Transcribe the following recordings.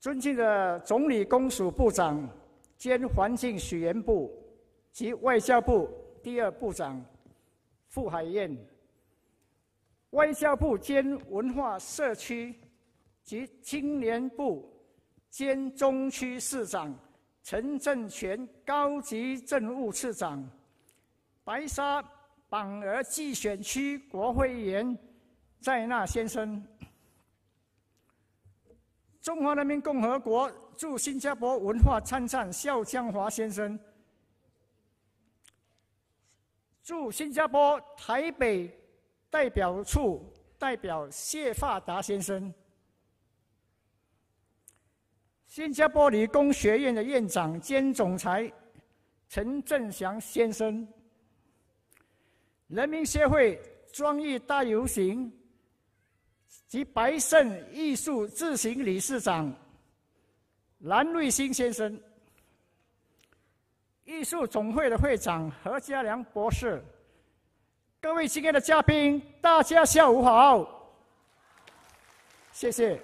尊敬的总理公署部长兼环境许源部及外交部第二部长傅海燕，外交部兼文化社区及青年部兼中区市长陈正全高级政务次长，白沙榜儿季选区国会议员在纳先生，中华人民共和国驻新加坡文化参赞邵江华先生，驻新加坡台北代表处代表谢发达先生，新加坡理工学院的院长兼总裁陈振祥先生，人民协会庄艺大游行及白胜艺术自行理事长蓝瑞兴先生，艺术总会的会长何家良博士，各位亲爱的嘉宾，大家下午好，谢谢。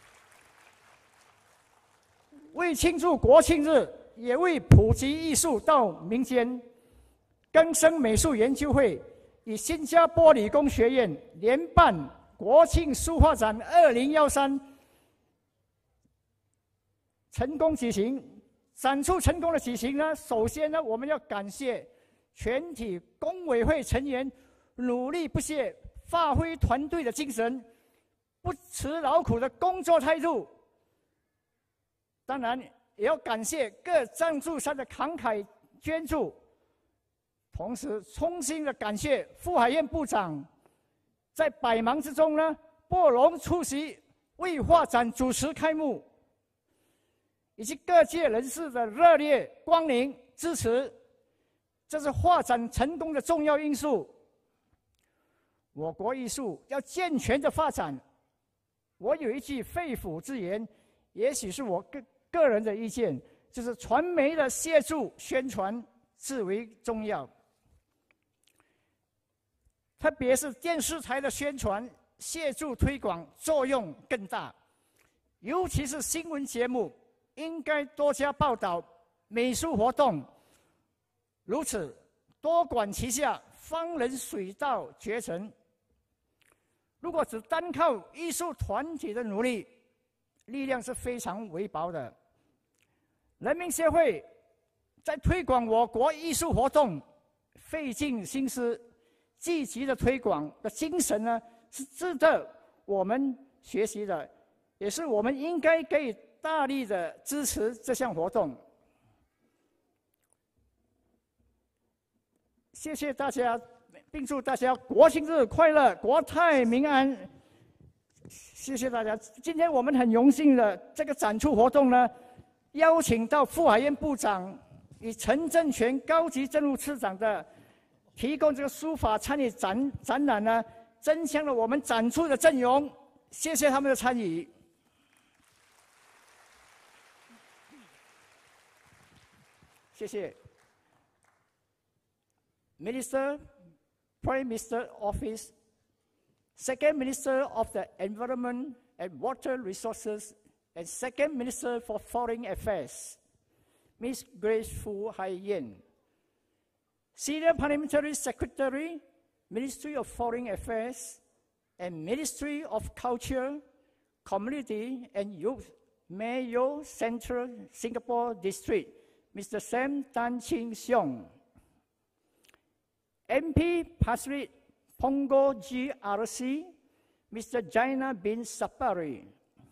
为庆祝国庆日，也为普及艺术到民间，更生美术研究会与新加坡理工学院联办国庆书画展2013成功举行。展出成功的举行呢，首先呢，我们要感谢全体工委会成员努力不懈，发挥团队的精神，不辞劳苦的工作态度。当然，也要感谢各赞助商的慷慨捐助，同时衷心的感谢傅海燕部长在百忙之中呢，拨冗出席为画展主持开幕，以及各界人士的热烈光临支持，这是画展成功的重要因素。我国艺术要健全的发展，我有一句肺腑之言，也许是我个人的意见，就是传媒的协助宣传至为重要，特别是电视台的宣传协助推广作用更大，尤其是新闻节目应该多加报道美术活动，如此多管齐下，方能水到渠成。如果只单靠艺术团体的努力，力量是非常微薄的。人民协会在推广我国艺术活动费尽心思，积极的推广的精神呢，是值得我们学习的，也是我们应该给予大力的支持这项活动。谢谢大家，并祝大家国庆日快乐，国泰民安。谢谢大家。今天我们很荣幸的这个展出活动呢，邀请到傅海燕部长与陈正全高级政务次长的提供这个书法参与展览呢，增强了我们展出的阵容。谢谢他们的参与。谢谢。Minister, Prime Minister Office, Second Minister of the Environment and Water Resources, and Second Minister for Foreign Affairs, Ms. Grace Fu Hai Yen. Senior Parliamentary Secretary, Ministry of Foreign Affairs, and Ministry of Culture, Community and Youth, Mayo Central Singapore District, Mr. Sam Tan Ching Siong. MP Pasrit Pongo GRC, Mr. Jaina bin Sapari.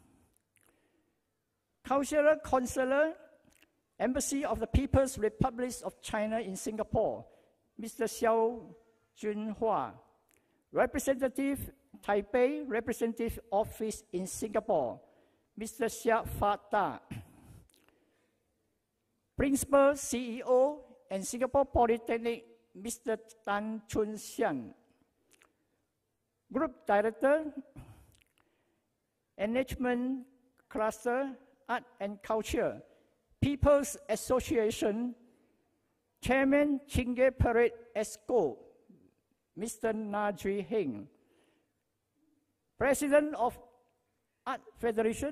Cultural Counselor, Embassy of the People's Republic of China in Singapore, Mr. Xiao Junhua. Representative, Taipei Representative Office in Singapore, Mr. Xia Fata. Principal CEO and Singapore Polytechnic, Mr. Tan Chun Sian. Group Director, Management Cluster, Art and Culture, People's Association, Chairman Chingay Parade ESCO, Mr. Najri Heng. President of Art Federation,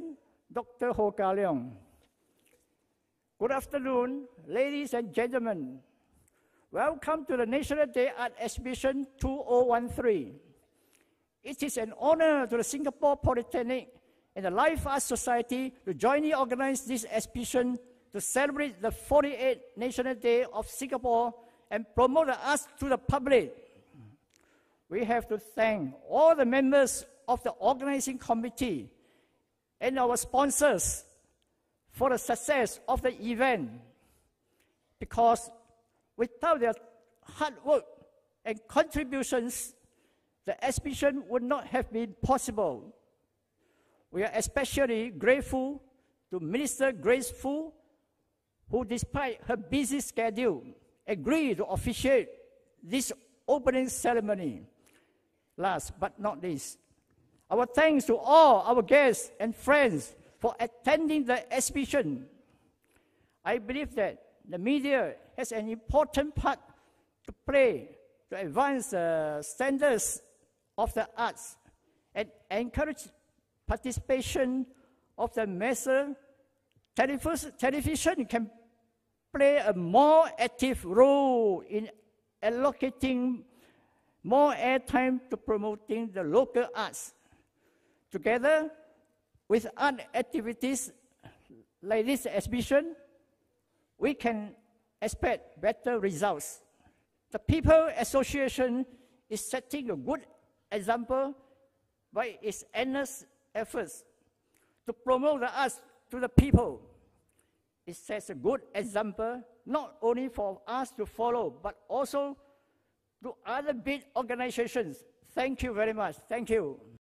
Dr. Ho Ka Leong. Good afternoon, ladies and gentlemen. Welcome to the National Day Art Exhibition 2013. It is an honor to the Singapore Polytechnic and the Life Arts Society to jointly organize this exhibition to celebrate the 48th National Day of Singapore and promote the arts to the public. We have to thank all the members of the organizing committee and our sponsors for the success of the event, because without their hard work and contributions, the exhibition would not have been possible. We are especially grateful to Minister Grace Fu, who despite her busy schedule, agreed to officiate this opening ceremony. Last but not least, our thanks to all our guests and friends for attending the exhibition. I believe that the media has an important part to play to advance the standards of the arts and encourage participation of the masses. Television can play a more active role in allocating more airtime to promoting the local arts. Together with art activities like this exhibition, we can expect better results. The People Association is setting a good example by its endless efforts to promote the arts to the people. It sets a good example not only for us to follow, but also to other big organizations. Thank you very much. Thank you.